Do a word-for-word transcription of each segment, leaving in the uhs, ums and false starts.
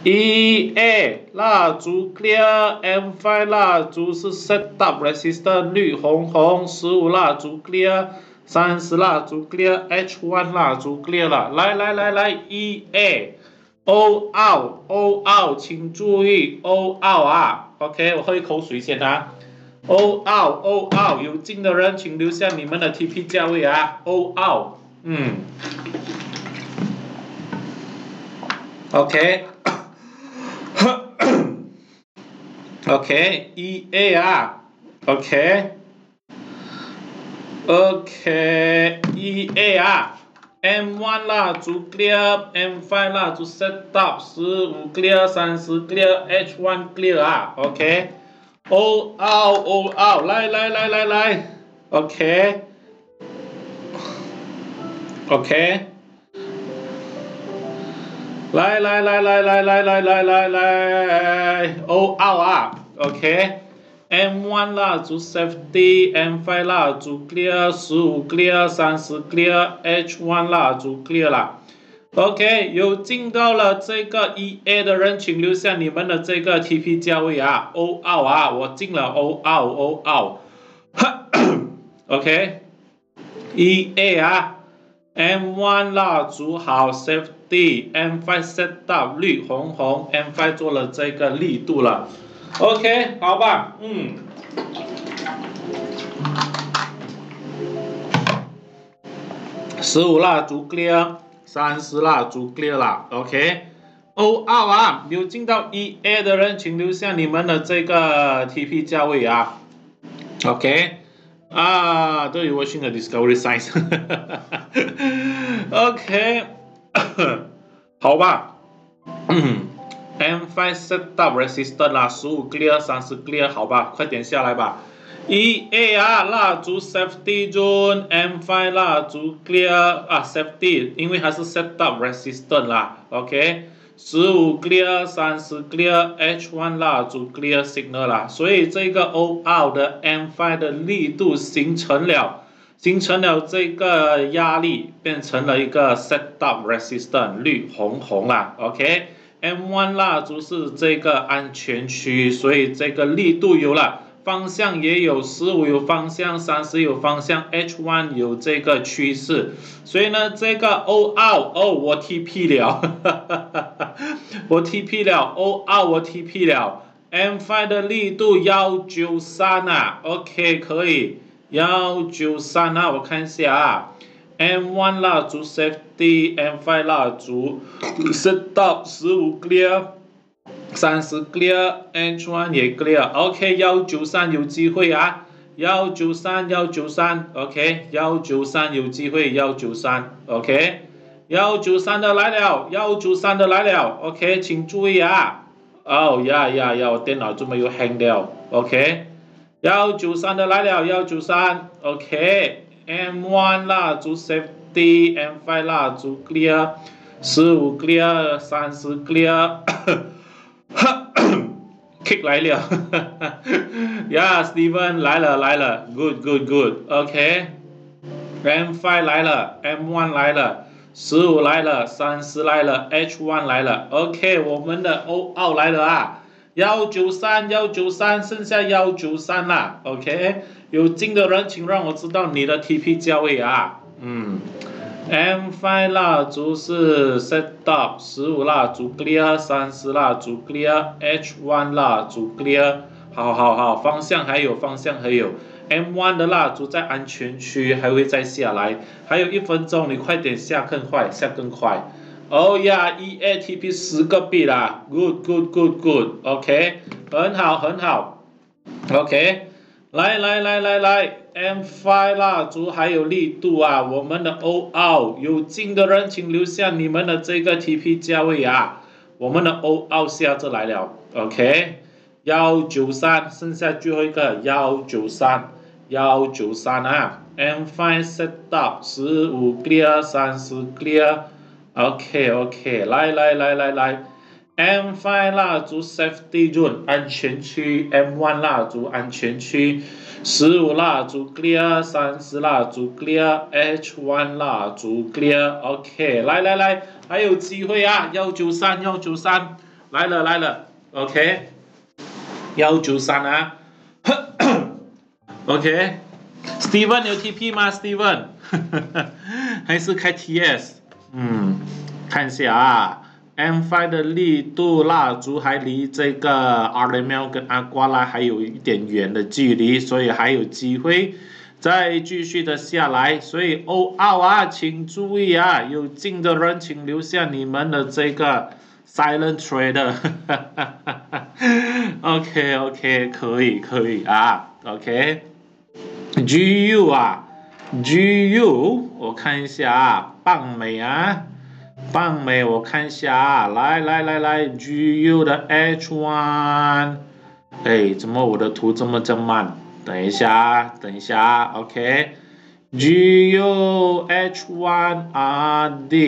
E A 蜡烛 clear M 五 蜡烛是 set up resistor 绿红红，十五蜡烛 clear， 三十蜡烛 clear H 一 蜡烛 clear 了，来来来来 E A O out O out， 请注意 O out 啊 ，OK， 我喝一口水先啊 ，O out O out， 有进的人请留下你们的 T P 价位啊 ，O out， 嗯 ，OK。OK, E A 啊 ，OK, OK, E A 啊 ，M 一 蜡烛 clear, M 五 蜡烛 set up, 十五 clear, 三十 clear, H 一 clear 啊 ，OK, O out, O out, 来来来来来 ，OK, OK, 来来来来来来来来来来 ，O out 啊。OK，M 一 蜡烛 safety，M 五 蜡烛 clear， 十五 clear， 三十 clear，H 一 蜡烛 clear 啦。OK， 有进到了这个 E A 的人，请留下你们的这个 T P 价位啊 ，O out 啊，我进了 O out O out。OK，E A 啊 ，M 一 蜡烛好 safety，M 五 set up 绿红红 ，M 五 做了这个力度了。OK， 好吧，嗯，十五蜡烛 clear， 三十蜡烛 clear 啦 ，OK，O out 啊，有进到 E A 的人，请留下你们的这个 T P 价位啊 ，OK， 啊，都有 watching the Discovery Science ，OK， 好吧，嗯。M 五 set up resistor 啦，十五 clear， 三十 clear， 好吧，快点下来吧。E A 啊，蜡烛 safety zone，M 五 蜡烛 clear 啊 safety， 因为它是 set up resistor 啦 ，OK， 十五 clear， 三十 clear，H 一 蜡烛 clear signal 啦，所以这个 O out 的 M 五 的力度形成了，形成了这个压力，变成了一个 set up resistor 绿红红啦 ，OK。M 一 蜡烛是这个安全区，所以这个力度有了，方向也有，十五有方向，三十有方向 ，H 一 有这个趋势，所以呢，这个 O out 哦，我 T P 了，我 T P 了 ，O out 我 T P 了 ，M 五 的力度一九三啊 ，OK 可以，一九三啊，我看一下啊。M 一 蜡烛 safety，M 五 蜡烛 set up 十五 clear， 三十 clear，H 一 也 clear，OK， 一九三有机会啊，一九三一九三 ，OK， 一九三有机会，一九三 ，OK， 一九三的来了，一九三的来了 ，OK， 请注意啊，哦呀呀呀，我电脑怎么又 hang 掉 ，OK， 一九三的来了，一九三 ，OK。M 一 蜡烛 safety，M 五 蜡烛 clear， 十五 clear， 三十 clear，kick 来了呀 ，Steven 来了来了 ，good good good，OK，M 五 来了 ，M 一 来了，十五来了，三十来了 ，H 一 来了 ，OK， 我们的 O out 来了啊。一九三一九三，剩下一九三啦 ，OK， 有进的人请让我知道你的 T P 价位啊，嗯 ，M 五 蜡烛是 set up， 十五蜡烛 clear， 三十蜡烛 clear，H 一 蜡烛 clear， 好好好，方向还有方向还有 ，M 一 的蜡烛在安全区还会再下来，还有一分钟，你快点下更快，下更快。哦呀 ，E A T P 十个币啦 ，good good good good，OK， 很好很好 ，OK， 来来来来来 ，M 五 蜡烛还有力度啊，我们的 O out 有进的人请留下你们的这个 T P 价位啊，我们的 O out 下着来了 ，OK， 一九三，剩下最后一个一九三，一九三啊 ，M 五 set up 十五 clear， 三十 clear。OK OK， 来来来来来 ，M 五 蜡烛 safety zone 安全区 ，M 一 蜡烛安全区，十五蜡烛 clear， 三十蜡烛 clear，H 一 蜡烛 clear，OK， 来来来，还有机会啊，一九三一九三来了来了 ，OK， 幺九三啊，OK，Steven 有 T P 吗 ？Steven 还是开 T S？ 嗯，看一下啊 ，M 五 的力度蜡烛还离这个 R M L 跟阿瓜拉还有一点远的距离，所以还有机会。再继续的下来，所以 O 二啊，请注意啊，有进的人请留下你们的这个 silent trader ，OK OK 可以可以啊 ，OK，G U 啊 ，G U 我看一下啊，棒美啊，棒美我看一下啊，来来来来 ，G U 的 H 一，哎，怎么我的图这么这么慢？等一下，等一下 ，OK，G U H 一 R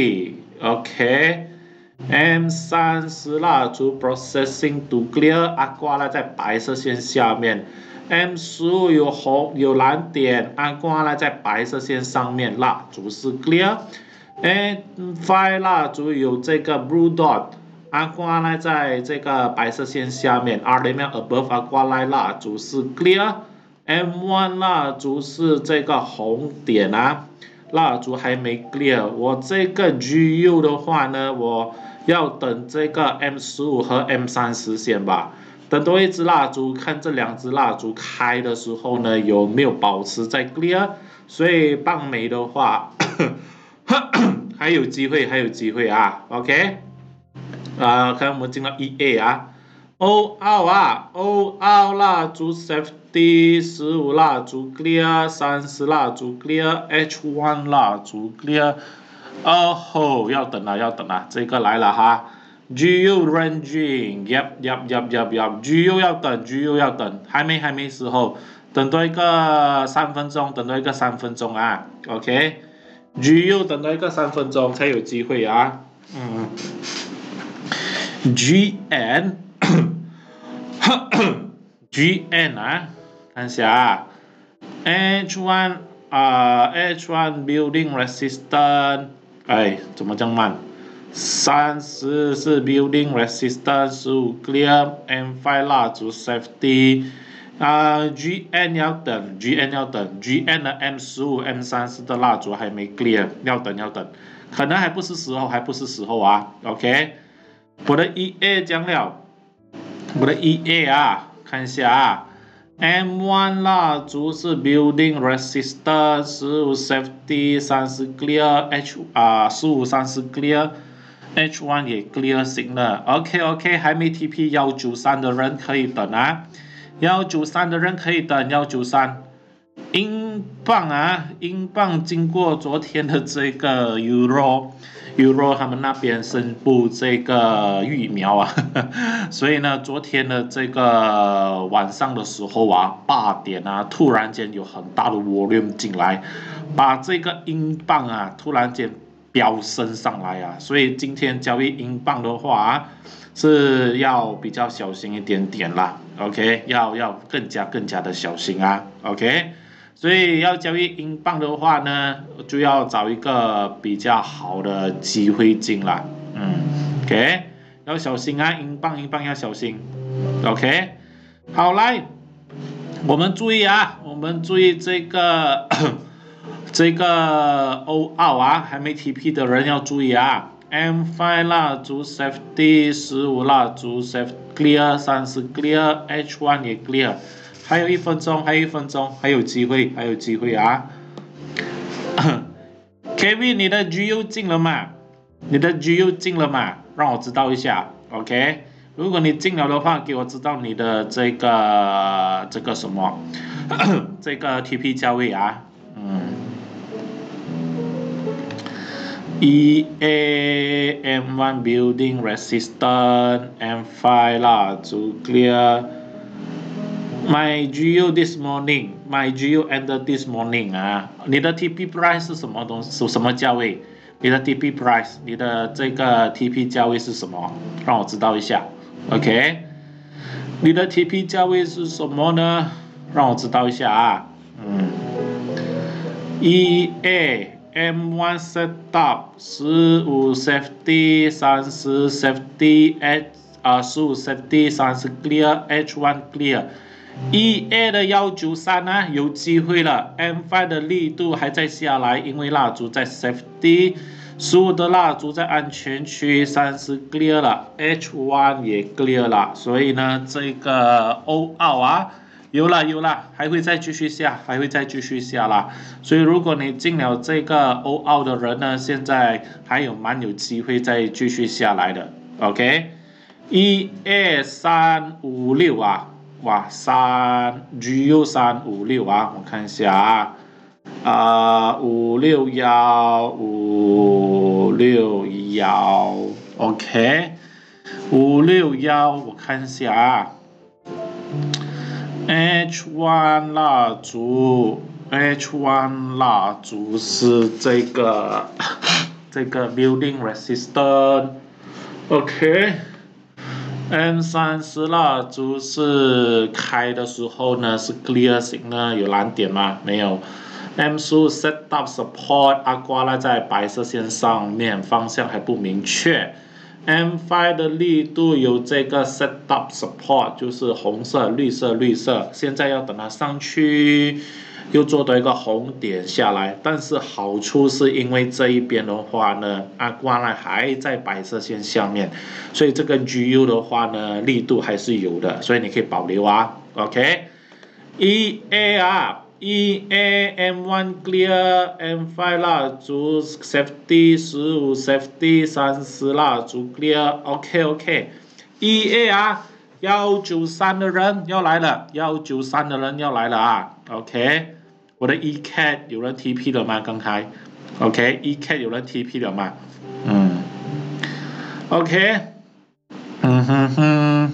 D，OK，M 三十蜡烛 processing to clear， 阿瓜拉在白色线下面 ，M 十五有红有蓝点，阿瓜拉在白色线上面，蜡烛是 clear，M 五 蜡烛有这个 blue dot。阿瓜拉在这个白色线下面 ，R M L above 阿瓜拉蜡烛是 clear，M 一 蜡烛是这个红点啊，蜡烛还没 clear。我这个 G U 的话呢，我要等这个 M 十五和 M 三十先吧，等多一支蜡烛，看这两支蜡烛开的时候呢有没有保持在 clear。所以棒美的话，还有机会，还有机会啊 ，OK。啊，看我们进到 E A 啊 ，O 二啊 ，O 二蜡烛 safety， 十五蜡烛 clear， 三十蜡烛 clear，H 一 蜡烛 clear， 哦吼，要等了要等了，这个来了哈 ，G U ranging，yep yep yep yep yep，G U 要等 ，G U 要等，还没还没时候，等多一个三分钟，等多一个三分钟啊 ，OK，G U 等多一个三分钟才有机会啊，嗯。G N G N 啊，看一下啊 ，H 一 啊 ，H 一 building resistance， 哎，怎么这么慢？三十是 building resistance， 十五 clear，M 五 蜡烛 safety， 啊 ，G N 要等 ，G N 要等 ，G N 的 M 十五、M 三十的蜡烛还没 clear， 要等要等，可能还不是时候，还不是时候啊 ，OK。我的 E A 讲了，我的 E A 啊，看一下啊 ，M 一 蜡烛是 building resistance， 十五 safety， 三十 clear，H 啊十五三十 clear，H 一 也 clear 行了 ，OK OK， 还没 T P 一九三的人可以等啊，一九三的人可以等一九三。英镑啊，英镑经过昨天的这个 Euro。Euro 他们那边宣布这个疫苗啊，呵呵所以呢，昨天的这个晚上的时候啊，八点啊，突然间有很大的 volume 进来，把这个英镑啊，突然间飙升上来啊，所以今天交易英镑的话、啊、是要比较小心一点点啦 ，OK， 要要更加更加的小心啊 ，OK。所以要交易英镑的话呢，就要找一个比较好的机会进啦。嗯 ，OK， 要小心啊，英镑英镑要小心。OK， 好来，我们注意啊，我们注意这个这个 O 二啊，还没 T P 的人要注意啊。M 五 蜡烛 safety， 十五蜡烛 safety clear， 三十 clear，H 一 也 clear。还有一分钟，还有一分钟，还有机会，还有机会啊 ！Kevin， 你的 G U 进了吗？你的 G U 进了吗？让我知道一下 ，OK？ 如果你进了的话，给我知道你的这个这个什么这个 T P 价位啊，嗯 ，E A M 一 building resistance M 五 蜡烛 clear。My G U this morning, my G U ended this morning 啊，你的 T P price 是什么东西？是什么价位？你的 T P price， 你的这个 T P 价位是什么？让我知道一下 ，OK？ 你的 T P 价位是什么呢？让我知道一下啊，嗯 ，E A M 一 setup 十五 safety 三十 safety H 啊十五 safety 三十 clear H 一 clear。E A 的幺九三呢有机会了 ，M 五 的力度还在下来，因为蜡烛在 safety， 十五的蜡烛在安全区，三十 clear 了 ，H 一 也 clear 了，所以呢这个 O out 啊有了有了，还会再继续下，还会再继续下啦。所以如果你进了这个 O out 的人呢，现在还有蛮有机会再继续下来的 ，OK？ 一 二 三 五 六啊。哇，三 G U 三五六啊，我看一下啊，啊五六幺五六幺 ，OK， 五六幺，我看一下啊 ，H 一 蜡烛 ，H 一 蜡烛是这个这个 building resistant，OK。M 三 十蜡烛是开的时候呢是 clear 型呢，有蓝点吗？没有。M 十五 set up support 阿瓜拉在白色线上面，方向还不明确。M 五 的力度有这个 set up support， 就是红色、绿色、绿色，现在要等它上去。又做到一个红点下来，但是好处是因为这一边的话呢，阿瓜呢还在白色线下面，所以这个 G U 的话呢力度还是有的，所以你可以保留啊 ，OK。E A 啊 ，E A M 一 clear M 五 蜡烛 safety 十五 safety 三十蜡烛 clear，OK OK。E A 啊，一九三的人要来了，一九三的人要来了啊 ，OK。我的 E C A T 有人 T P 了吗？刚才 ，OK，E C A T 有人 T P 了吗？嗯 ，OK， 嗯哼哼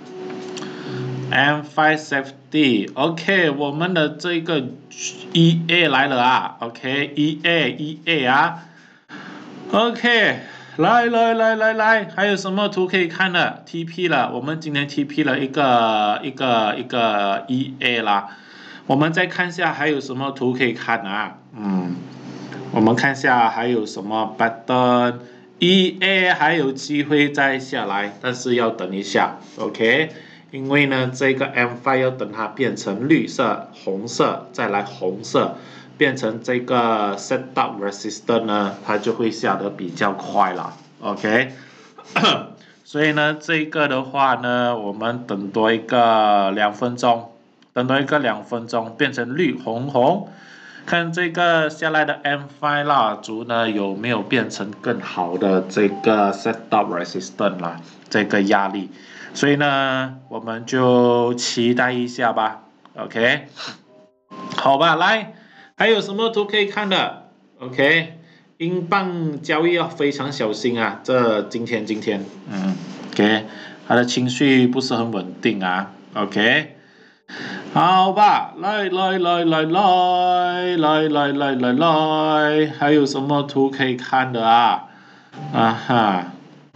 ，M 五 safety，OK， 我们的这个 E A 来了啊 ，OK，E A E A 啊 ，OK， 来来来来来，还有什么图可以看的 ？T P 了，我们今天 T P 了一个一个一个 E A 啦。我们再看一下还有什么图可以看啊？嗯，我们看一下还有什么 pattern。E A 还有机会再下来，但是要等一下 ，OK？ 因为呢，这个 M 五 要等它变成绿色、红色，再来红色，变成这个 set up resistor 呢，它就会下得比较快了 ，OK？ 所以呢，这个的话呢，我们等多一个两分钟。等多一个两分钟，变成绿红红，看这个下来的 M 五 蜡烛呢有没有变成更好的这个 set up resistance 啦，这个压力，所以呢我们就期待一下吧 ，OK， 好吧，来，还有什么图可以看的 ？OK， 英镑交易要非常小心啊，这今天今天，嗯 ，OK， 他的情绪不是很稳定啊 ，OK。好吧，来来来来来来来来来来，还有什么图可以看的啊？啊哈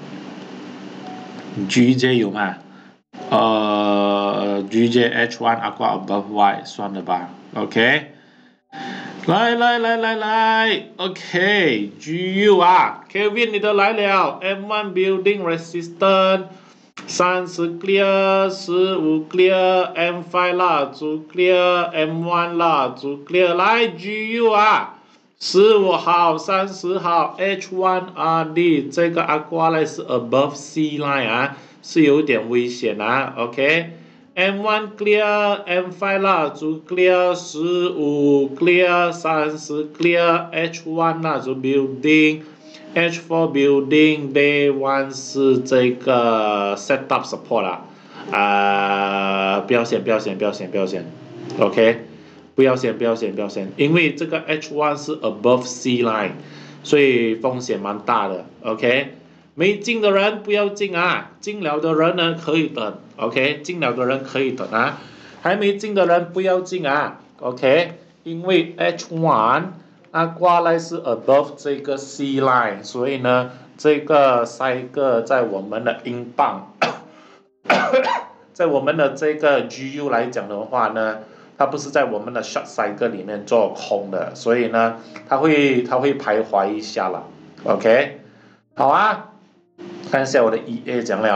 ，G J 有吗？呃 ，G J H 一 Aqua above Y 算了吧 ，OK。来来来来来 ，OK，G U 啊 ，Kevin 你的来了 ，M 一 building resistance。三十 clear， 十五 clear，M 五 蜡烛 clear，M 一 蜡烛 clear， 来 G U 啊，十五号、三十号 H 一 R D 这个阿瓜呢是 above C line 啊，是有点危险啊 ，OK。M 一 clear，M 五 蜡烛 clear， 十五 clear， 三十 clear，H 一 蜡烛 building。H 四 building day one 是这个 set up support 啦，啊、呃，不要选，不要选，不要选，不要选 ，OK， 不要选，不要选，不要选，因为这个 H 一 是 above C line， 所以风险蛮大的 ，OK， 没进的人不要进啊，进了的人呢可以等 ，OK， 进了的人可以等啊，还没进的人不要进啊 ，OK， 因为 H 一。那挂来是 above 这个 C line， 所以呢，这个赛个在我们的英镑，在我们的这个 G U 来讲的话呢，它不是在我们的 short cycle 里面做空的，所以呢，它会它会徘徊一下了 ，OK， 好啊，看一下我的 E A 讲了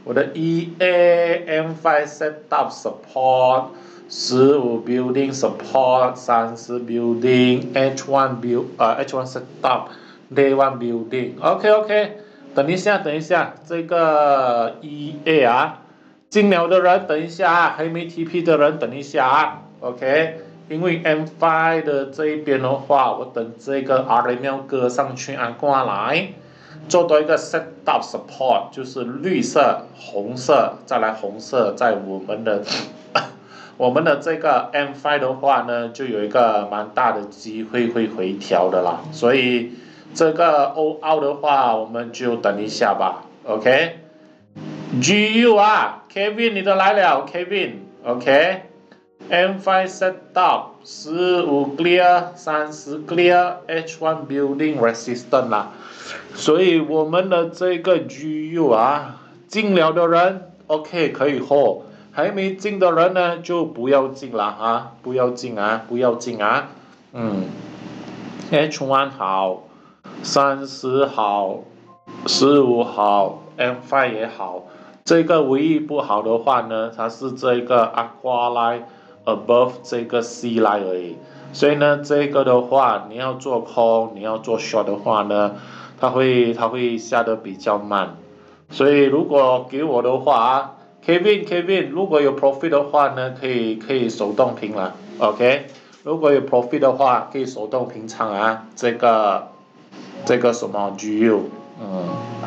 我的 E A M 五 setup support 十五 building support 三十 building H 一 build 呃 H 一 setup day one building OK OK 等一下等一下这个 E A 啊进了的人等一下啊还没 T P 的人等一下啊 OK 因为 M 五 的这一边的话我等这个 R M L 哥上去按过来做多一个 setup support 就是绿色红色再来红色在我们的我们的这个 M 五 的话呢就有一个蛮大的机会会回调的啦所以这个 O out 的话我们就等一下吧 OK G U 啊 Kevin 你的来了 Kevin OK M 五 setup 十五 clear 三十 clear H 一 building resistant 啦所以我们的这个 G U 啊进了的人 OK 可以 hold 还没进的人呢就不要进了啊不要进啊不要进啊嗯 H 一 好三十好十五好 M 五 也好这个唯一不好的话呢它是这个 aqua line above 这个 C line 而已所以呢这个的话你要做空你要做 short 的话呢它会它会下得比较慢所以如果给我的话 Kevin Kevin 如果有 profit 的话呢可以可以手动平了 OK 如果有 profit 的话可以手动平仓啊这个这个什么 G U 嗯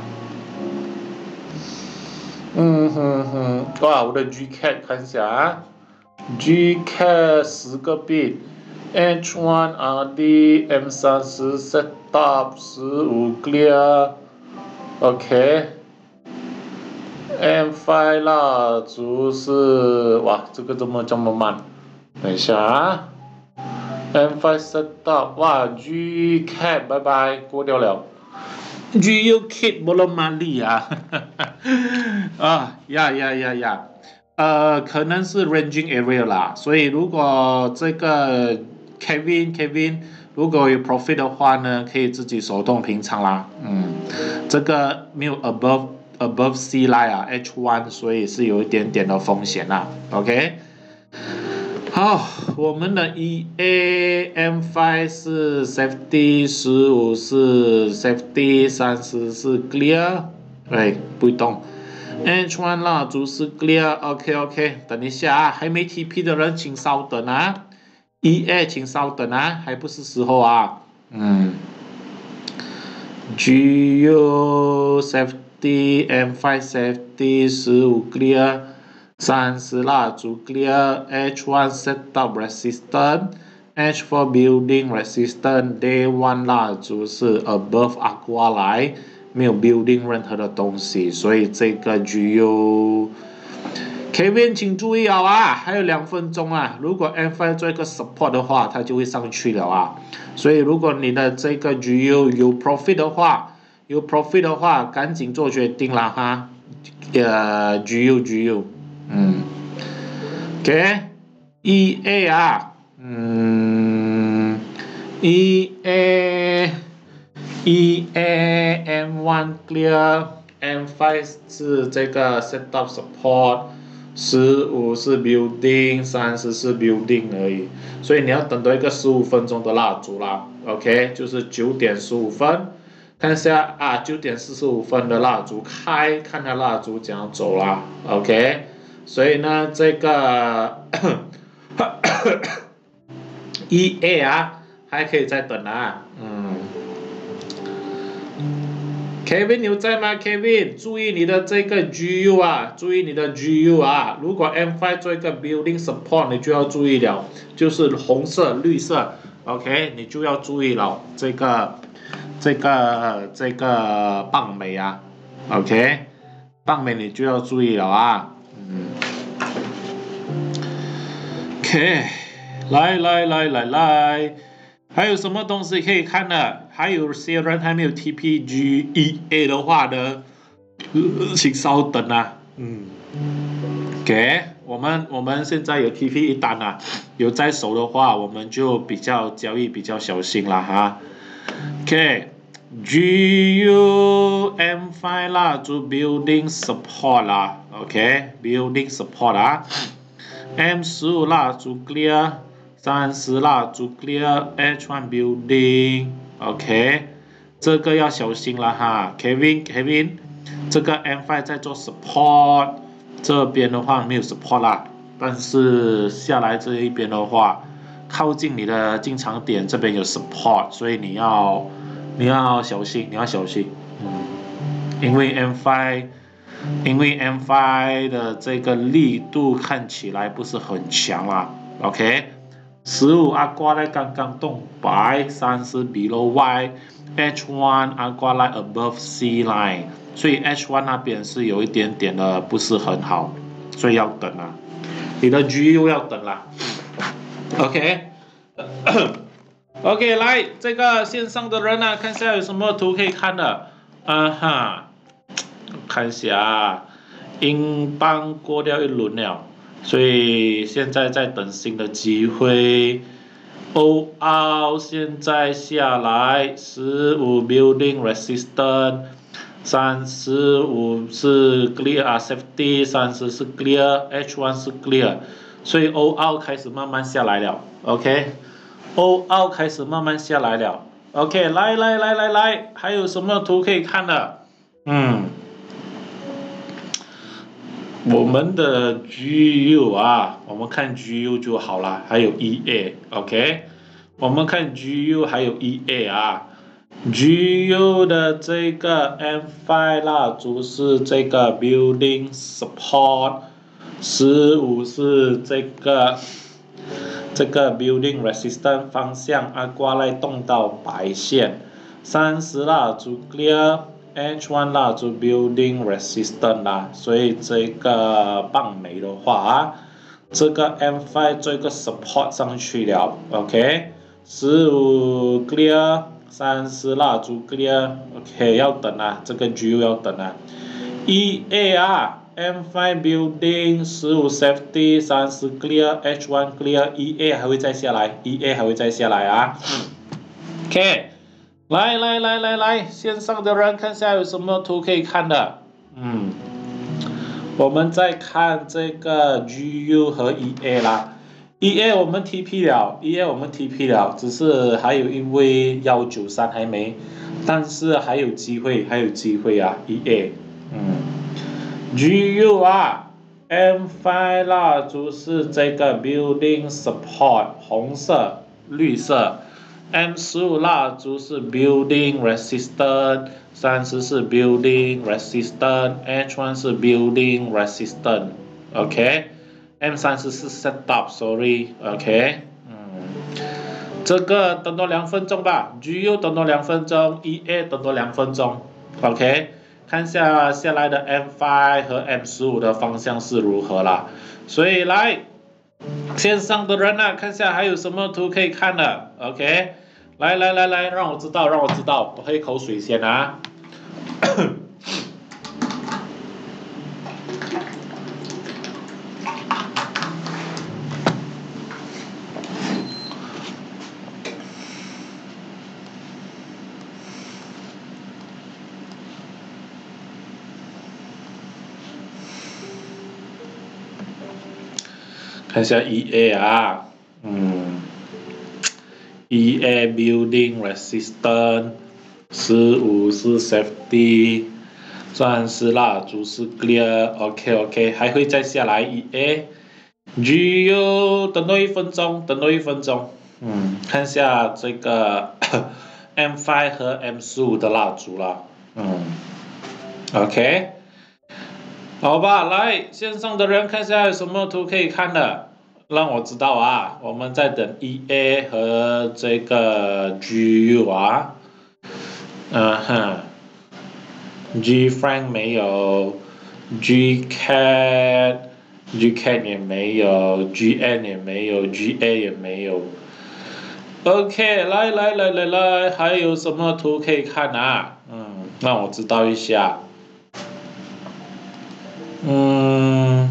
嗯哼哼哇我的 G cat 看一下啊 G cat 十个 bit H 一 R D M 三十 setup 十五 clear OK M 五 蜡烛是哇这个怎么这么慢等一下啊 M 五 setup 哇 G cat 拜拜过掉了 G U kit 不能蛮力啊啊呀呀呀呀呃可能是 ranging area 啦所以如果这个 Kevin Kevin 如果有 profit 的话呢可以自己手动平仓啦嗯这个没有 above above C line 啊 H 一 所以是有一点点的风险啦 OK 好我们的 E A M 五 是 safety 十五是 safety 三十是 clear 哎不动 H 一 蜡烛是 clear OK OK 等一下啊还没 T P 的人请稍等啊 E A 请稍等啊还不是时候啊嗯 G U safety M 五 safety 十五 clear 三十蜡烛 clear H 一 setup resistant H 四 building resistant day one 蜡烛是 above aqua line 没有 building 任何的东西所以这个 G U Kevin 请注意啊还有两分钟啊如果 M 五 做一个 support 的话它就会上去了啊所以如果你的这个 G U 有 profit 的话有 profit 的话赶紧做决定啦哈呃 G U G U 嗯 OK E A 啊嗯 E A E A M 一 clear M 五 是这个 setup support十五是 building 三十是 building 而已所以你要等到一个十五分钟的蜡烛啦 OK 就是九点十五分看一下啊九点四十五分的蜡烛开看它蜡烛怎样走啦 OK 所以呢这个E A 啊还可以再等啊嗯Kevin 有在吗 Kevin 注意你的这个 G U 啊注意你的 G U 啊如果 M 五 做一个 building support 你就要注意了就是红色绿色 OK 你就要注意了这个这个这个棒美啊 OK 棒美你就要注意了啊嗯 OK 来来来来来还有什么东西可以看的？还有些人还没有 T P G E A 的话呢，呃、请稍等啊。嗯 ，OK， 我们我们现在有 T P 一单啊，有在手的话，我们就比较交易比较小心了哈。OK， G U M 五 啦，就 building support 啦 ，OK，building support 啊。M 十五啦，就 clear， 三十啦，就 clear H 一 building，OK， 这个要小心了哈 ，Kevin Kevin， 这个 M 五 在做 support， 这边的话没有 support 啦，但是下来这一边的话，靠近你的进场点这边有 support， 所以你要。你要小心，你要小心，嗯，因为 M 五， 因为 M 五 的这个力度看起来不是很强啦 ，OK， 十五阿瓜来刚刚动白，三十 below Y，H 一 阿瓜来 above C line， 所以 H 一 那边是有一点点的不是很好，所以要等啊，你的 G U 要等啦 ，OK。OK， 来这个线上的人啊，看一下有什么图可以看的。啊哈，看一下，英镑过掉一轮了，所以现在在等新的机会。欧澳现在下来，十五 building resistance， 三十五是 clear 啊 safety， 三十是 clear，H 一 是 clear， 所以欧澳开始慢慢下来了。OK。欧澳开始慢慢下来了 ，OK， 来来来来来，还有什么图可以看的？嗯，我们的 G U 啊，我们看 G U 就好了，还有 E A，OK， 我们看 G U 还有 E A 啊 ，G U 的这个 M 五 蜡烛是这个 Building Support， 十五是这个。这个 building resistance 方向阿瓜来动到白线，三十蜡烛 clear H 一 蜡烛 building resistance 啦，所以这个棒美的话啊，这个 M 五 做一个 support 上去了 ，OK， 十五 clear， 三十蜡烛 clear，OK， 要等啊，这个 G U 要等啊 ，E A 啊。M 五 building 十五 safety 三十 clear H 一 clear E A 还会再下来 E A 还会再下来啊 ，OK， 来来来来来，线上的人看下有什么图可以看的，嗯，我们再看这个 G U 和 E A 啦 ，E A 我们 T P 了 ，E A 我们 T P 了，只是还有一位一九三还没，但是还有机会，还有机会啊 ，E A， 嗯。G U 啊 ，M 五 蜡烛是这个 building support 红色、绿色 ，M 十五 蜡烛是 building resistance， 三十是 building resistance，H 一 是 building resistance，OK，M 三十是 set up，sorry，OK， 嗯，这个等多两分钟吧 ，G U 等多两分钟 ，E A 等多两分钟 ，OK。看下下来的 M 五 和 M 十五的方向是如何啦，所以来线上的人啊，看下还有什么图可以看的 ，OK， 来来来来，让我知道，让我知道，我喝一口水先啊。看一下 E A 啊，嗯 ，E A building resistance， 十五是 safety， 三十蜡烛是 clear，OK OK， 还会再下来 E A，G U 等多一分钟，等多一分钟，嗯，看一下这个M 五 和 M 十五的蜡烛啦，嗯 ，OK。好吧，来线上的人看一下有什么图可以看的，让我知道啊。我们在等 E A 和这个 G U 啊，嗯哼 ，G Frank 没有 ，G Cat，G Cat 也没有 ，G N 也没有 ，G A 也没有。OK， 来来来来来，还有什么图可以看啊？嗯，让我知道一下。嗯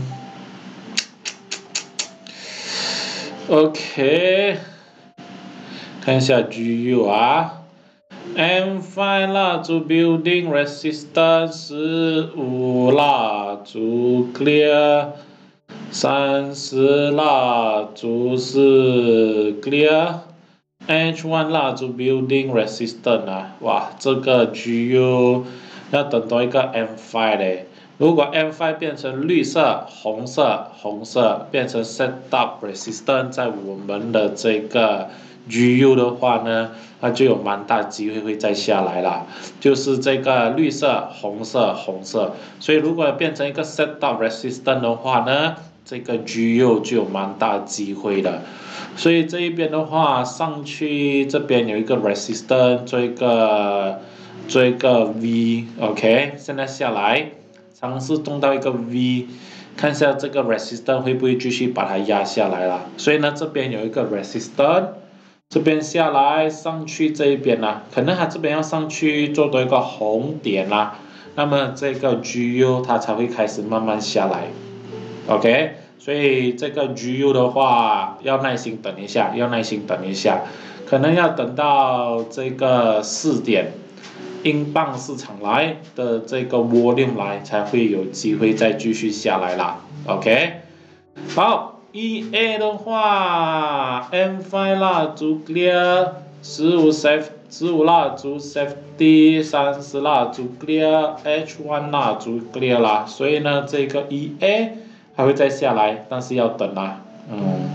，OK， 看一下 G U 啊 M 五 蜡烛 building resistance 十五蜡烛 clear， 三十蜡烛是 clear。H 一 蜡烛 building resistance 啊，哇，这个 G U 要等多一个 M 五 嘞。如果 M 五 变成绿色、红色、红色，变成 set up resistance 在我们的这个 G U 的话呢，那就有蛮大机会会再下来啦。就是这个绿色、红色、红色，所以如果变成一个 set up resistance 的话呢，这个 G U 就有蛮大机会的。所以这一边的话，上去这边有一个 resistance， 做一个做一个 V，OK， 现在下来。尝试动到一个 V， 看一下这个 resistance 会不会继续把它压下来啦。所以呢，这边有一个 resistance， 这边下来上去这一边啦，可能它这边要上去做多一个红点啦，那么这个 G U 它才会开始慢慢下来 ，OK， 所以这个 G U 的话要耐心等一下，要耐心等一下，可能要等到这个四点。英镑市场来的这个 volume 来才会有机会再继续下来啦 ，OK， 好 ，E A 的话 ，M 五 蜡烛 clear， 十五 safe， 十五蜡烛 safety， 三十蜡烛 clear，H 一 蜡烛 clear 啦，所以呢，这个 E A 还会再下来，但是要等啦，嗯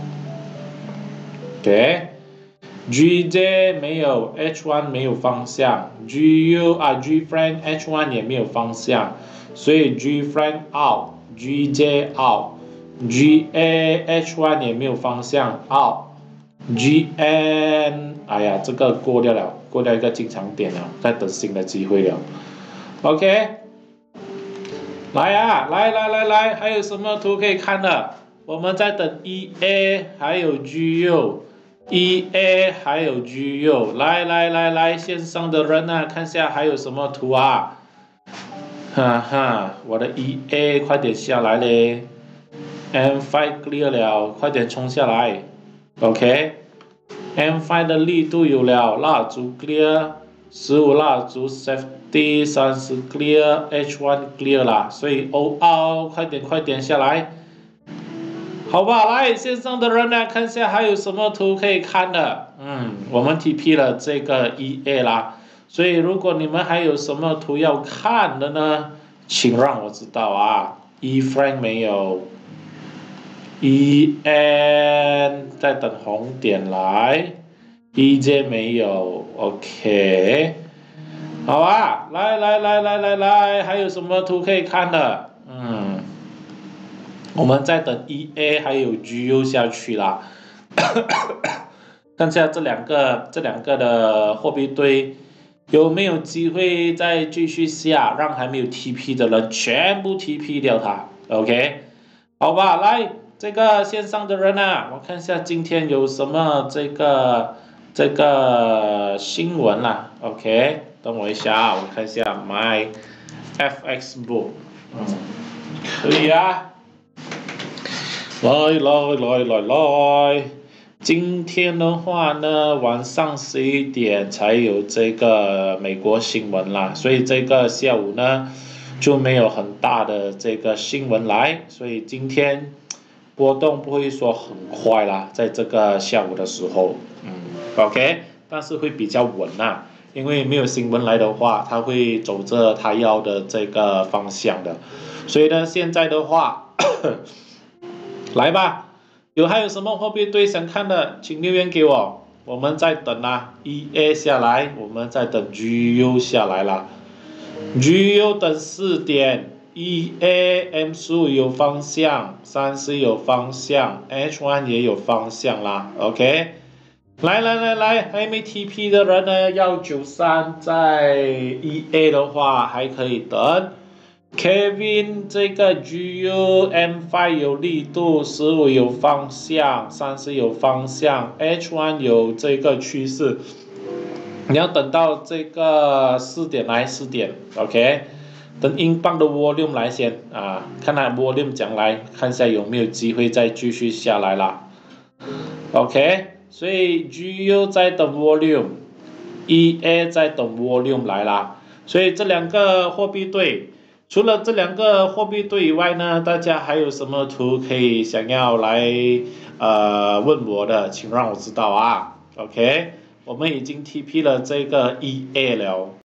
，OK。G J 没有 ，H 一 没有方向 ，G U 啊 G Frank H 一 也没有方向，所以 G Frank out，G J out，G A H 一 也没有方向 out，G N 哎呀这个过掉了，过掉一个进场点了，在等新的机会了 ，OK， 来啊，来来来来，还有什么图可以看的？我们在等 E A 还有 G U。E A 还有 G U， 来来来来，线上的人啊，看下还有什么图啊？哈哈，我的 E A 快点下来嘞 ，M 五 clear 了，快点冲下来 ，OK。M 五 的力度有了，蜡烛 clear， 十五蜡烛 safety， 三十 clear，H 一 clear 啦，所以 O out 快点快点下来。好吧，来线上的人呢，看一下还有什么图可以看的。嗯，我们 T P 了这个 E A 啦，所以如果你们还有什么图要看的呢，请让我知道啊。E Frank 没有 ，E N 在等红点来 ，E J 没有 ，OK， 好啊，来来来来来来，还有什么图可以看的？嗯。我们在等 E A 还有 G U 下去啦，看下这两个这两个的货币堆有没有机会再继续下，让还没有 T P 的人全部 T P 掉它 ，OK， 好吧，来这个线上的人啊，我看一下今天有什么这个这个新闻啦 ，OK， 等我一下，我看一下 My F X Book， 嗯，可以啊。来来来来来，今天的话呢，晚上十一点才有这个美国新闻啦，所以这个下午呢就没有很大的这个新闻来，所以今天波动不会说很快啦，在这个下午的时候，嗯 ，OK， 但是会比较稳啦，因为没有新闻来的话，它会走着它要的这个方向的，所以呢，现在的话。来吧，有还有什么货币对想看的，请留言给我。我们在等啦 ，E A 下来，我们在等 G U 下来啦。G U 等四点 ，E A M 十五有方向，三十有方向 ，H 一 也有方向啦。OK， 来来来来，还没 T P 的人呢，要九三，在 E A 的话还可以等。Kevin 这个 G U M 五 有力度，十五有方向，三十有方向 ，H 一 有这个趋势。你要等到这个四点来四点 ，OK， 等英镑的 volume 来先啊，看它 volume 讲来，看一下有没有机会再继续下来啦 ，OK， 所以 G U 在等 volume。 ，E A 在等 volume 来啦。所以这两个货币对，除了这两个货币对以外呢，大家还有什么图可以想要来呃问我的，请让我知道啊。OK， 我们已经 T P 了这个 E A 了。